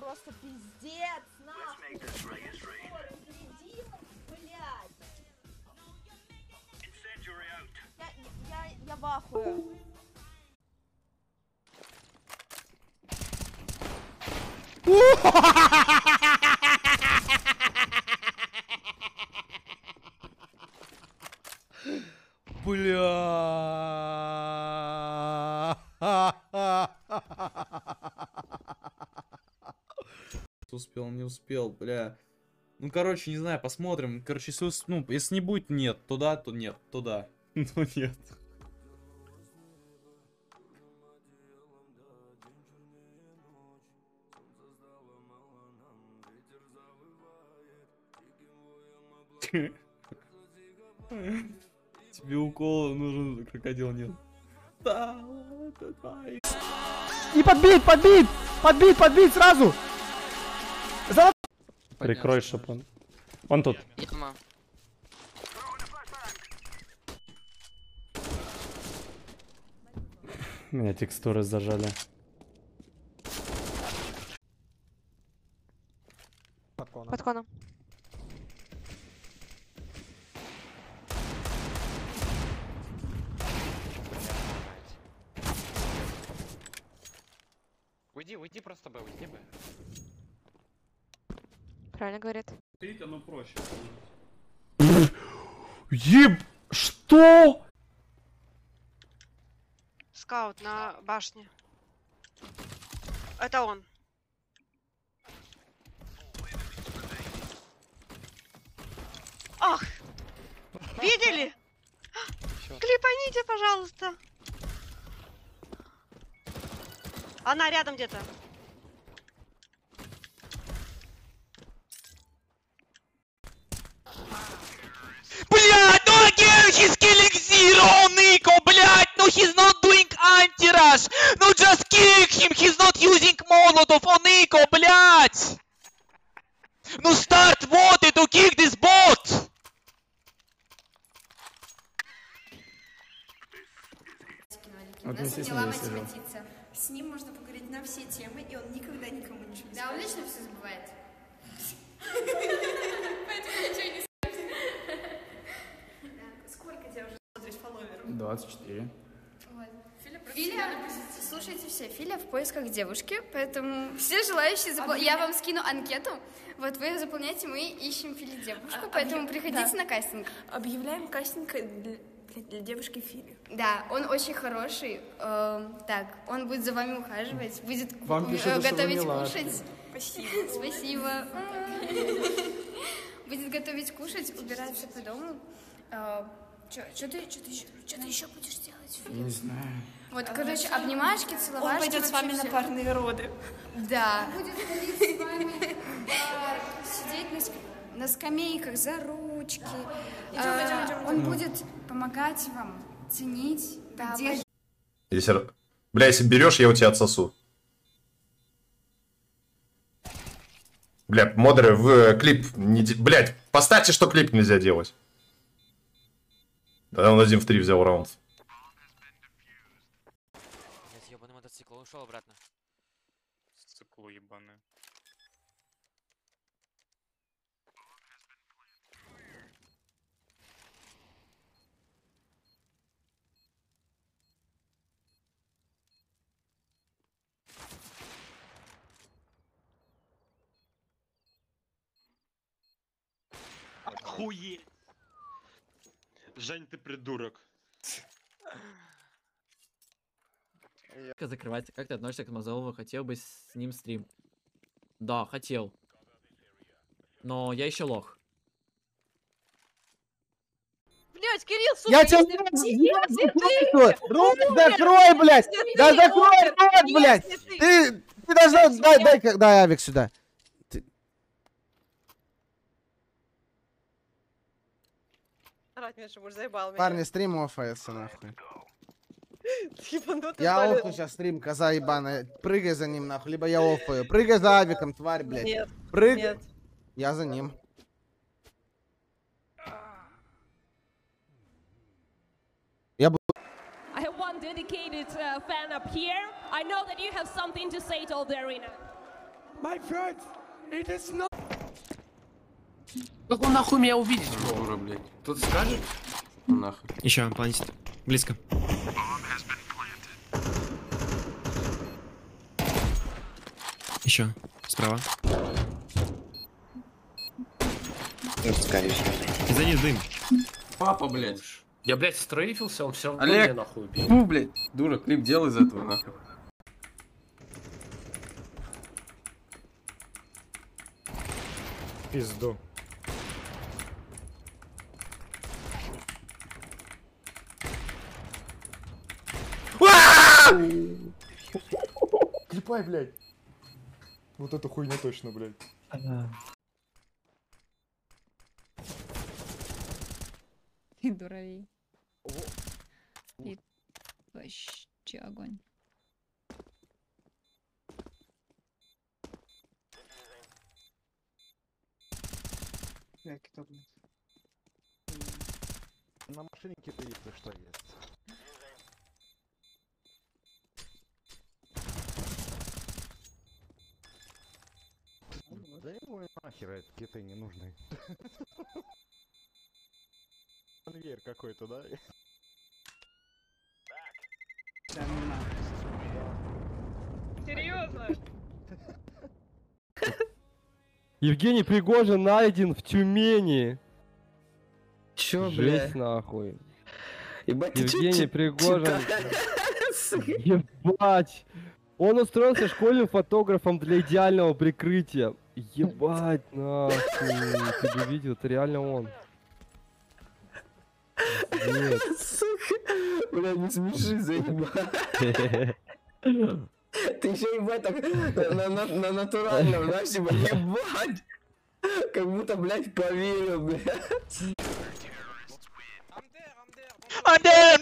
просто пиздец, нахуй. Блядь. Я в ахуе. Бля. Успел, не успел, бля. Ну, короче, не знаю, посмотрим. Короче, если, ну, если не будет нет, туда, то нет, туда. Ну, нет. Тебе укол нужен, крокодил нет. И подбить сразу! Прикрой, чтоб он. Он тут. Яма. Меня текстуры зажали. Под коном. Уйди просто Б, уйди Б. Правильно говорит. Оно проще. Еб... Что? Скаут на башне. Это он. Ах! Видели? Клипаните, пожалуйста. Она рядом где-то. Блядь, ну again he's killing zero, Nico, блядь, no he's not doing anti-rush, no just kill him, he's not using Molotov, oh Nico, блядь! No start water to kick this bot! У нас не математица. С ним можно поговорить на все темы, и он никогда никому ничего не скажет. Да, он лично все забывает. Поэтому ничего не скажет. Сколько тебя уже смотришь фолловеров? 24. Филя, слушайте все, Филя в поисках девушки, поэтому все желающие я вам скину анкету, вот вы ее заполняете, мы ищем Филе девушку, поэтому приходите на кастинг. Объявляем кастинг для девушки Фили. Да, он очень хороший, так, он будет за вами ухаживать, будет пишут, готовить кушать. Спасибо. Спасибо. Будет готовить кушать, убираться по дому. Что ты еще будешь делать, Филя? Не знаю. Вот, короче, обнимашки, целовашки. Он пойдет с вами на парные роды. Да. Будет ходить с вами, сидеть на скамейках за ручки. Идем. Он будет помогать вам, ценить, поддерживать. Бля, если берешь, я у тебя отсосу. Бля, модеры в клип... Блядь, поставьте, что клип нельзя делать. Да, он 1 в 3 взял раунд. Нет, ебаный мотоцикл, он ушел обратно. Циклу ебаный. Охуеть! Жень, ты придурок. Закрывать. Как ты относишься к Мазову? Хотел бы с ним стрим. Да, хотел. Но я еще лох. Блять, Кирилл, сука, Я тебя... Рот закрой, блядь! Да закрой рот, блядь! Ты должна... Дай авик сюда. Парни, стрим оффается, нахуй. Я оффаю сейчас стрим, коза ебаная. Прыгай за ним, нахуй, либо я оффаю. Прыгай за авиком, тварь, блядь. Нет. Прыгай. Нет. Я за ним. I have one dedicated fan up here. I know that you have something to say to all the arena. Как он нахуй меня увидит? Дура, блядь. Тут скажет? Нахуй. Еще, планетит. Близко. Еще. Справа. И за ним дым. Папа, блядь. Я, блядь, стрейфился, он все равно Олег, меня нахуй убил. фу, блядь, дура, клип делай из этого, нахуй. Пизду. Клепай, блядь. Вот эту хуйню точно, блядь. Ты дуровей. И вообще огонь. На машине какие-то если что есть. Да ему нахер этот киты не нужны. Конвейер какой-то, да? Серьезно? Евгений Пригожин найден в Тюмени. Чё, Жесть, нахуй. Евгений Пригожин. Ебать. Он устроился школьным фотографом для идеального прикрытия. Ебать, нахуй. Ты бы видел, это реально он. Нет. Сука. Бля, не смеши, заебать. Ты еще ебать так на натуральном, знаешь, типа, ебать. Как будто, блядь, поверил, блядь. I'm there,